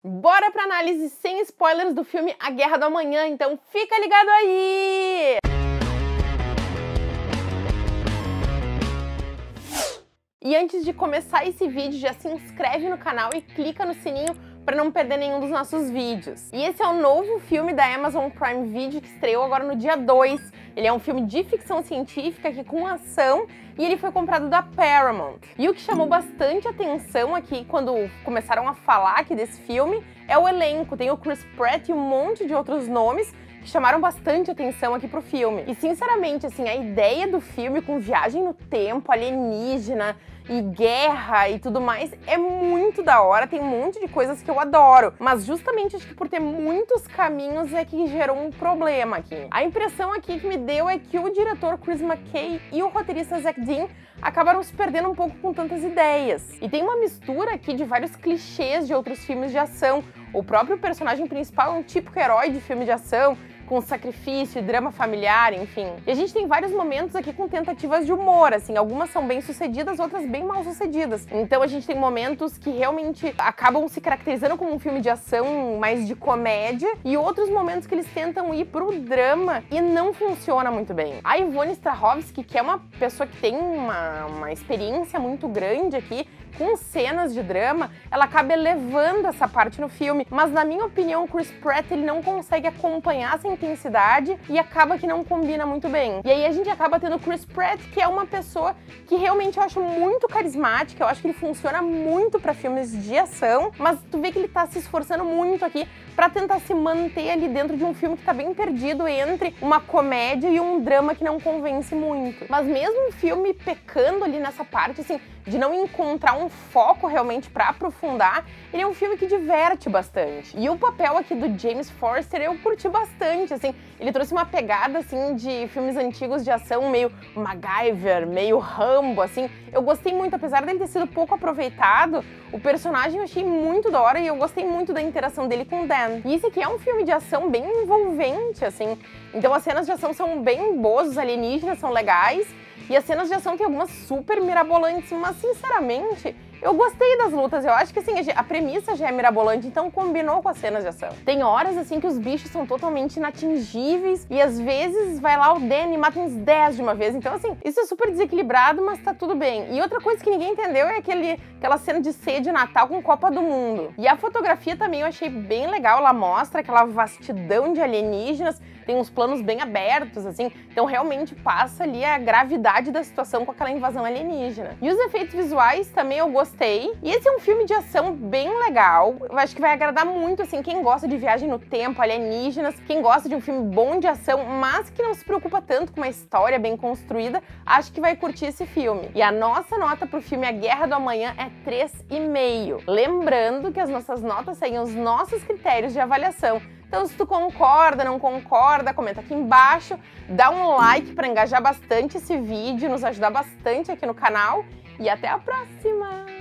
Bora pra análise sem spoilers do filme A Guerra do Amanhã, então fica ligado aí! E antes de começar esse vídeo, já se inscreve no canal e clica no sininho para não perder nenhum dos nossos vídeos. E esse é o novo filme da Amazon Prime Video que estreou agora no dia 2. Ele é um filme de ficção científica aqui com ação e ele foi comprado da Paramount. E o que chamou bastante atenção aqui quando começaram a falar aqui desse filme é o elenco. Tem o Chris Pratt e um monte de outros nomes que chamaram bastante atenção aqui pro filme. E sinceramente, assim, a ideia do filme com viagem no tempo, alienígena e guerra e tudo mais é muito da hora, tem um monte de coisas que eu adoro, mas justamente acho que por ter muitos caminhos é que gerou um problema aqui. A impressão aqui que me deu é que o diretor Chris McKay e o roteirista Zack Dean acabaram se perdendo um pouco com tantas ideias. E tem uma mistura aqui de vários clichês de outros filmes de ação. O próprio personagem principal é um típico herói de filme de ação, com sacrifício e drama familiar, enfim. E a gente tem vários momentos aqui com tentativas de humor, assim, algumas são bem sucedidas, outras bem mal sucedidas. Então a gente tem momentos que realmente acabam se caracterizando como um filme de ação mais de comédia e outros momentos que eles tentam ir pro drama e não funciona muito bem. A Ivone Strahovski, que é uma pessoa que tem uma experiência muito grande aqui, com cenas de drama, ela acaba elevando essa parte no filme, mas na minha opinião o Chris Pratt ele não consegue acompanhar essa intensidade e acaba que não combina muito bem. E aí a gente acaba tendo o Chris Pratt, que é uma pessoa que realmente eu acho muito carismática, eu acho que ele funciona muito para filmes de ação, mas tu vê que ele tá se esforçando muito aqui para tentar se manter ali dentro de um filme que tá bem perdido entre uma comédia e um drama que não convence muito. Mas mesmo o filme pecando ali nessa parte, assim, de não encontrar um foco realmente para aprofundar, ele é um filme que diverte bastante. E o papel aqui do James Forster eu curti bastante, assim, ele trouxe uma pegada, assim, de filmes antigos de ação, meio MacGyver, meio Rambo, assim. Eu gostei muito, apesar dele ter sido pouco aproveitado, o personagem eu achei muito da hora e eu gostei muito da interação dele com o Dan. E esse aqui é um filme de ação bem envolvente, assim, então as cenas de ação são bem boas, os alienígenas são legais, e as cenas de ação tem algumas super mirabolantes, mas sinceramente, eu gostei das lutas, eu acho que assim, a premissa já é mirabolante, então combinou com as cenas de ação. Tem horas assim que os bichos são totalmente inatingíveis e às vezes vai lá o Dan e mata uns 10 de uma vez, então assim, isso é super desequilibrado, mas tá tudo bem. E outra coisa que ninguém entendeu é aquela cena de ceia de Natal com Copa do Mundo. E a fotografia também eu achei bem legal, ela mostra aquela vastidão de alienígenas, tem uns planos bem abertos, assim, então realmente passa ali a gravidade da situação com aquela invasão alienígena. E os efeitos visuais também eu gostei. E esse é um filme de ação bem legal, eu acho que vai agradar muito, assim, quem gosta de viagem no tempo, alienígenas, quem gosta de um filme bom de ação, mas que não se preocupa tanto com uma história bem construída, acho que vai curtir esse filme. E a nossa nota pro filme A Guerra do Amanhã é 3,5. Lembrando que as nossas notas seguem os nossos critérios de avaliação. Então, se tu concorda, não concorda, comenta aqui embaixo, dá um like para engajar bastante esse vídeo, nos ajudar bastante aqui no canal e até a próxima!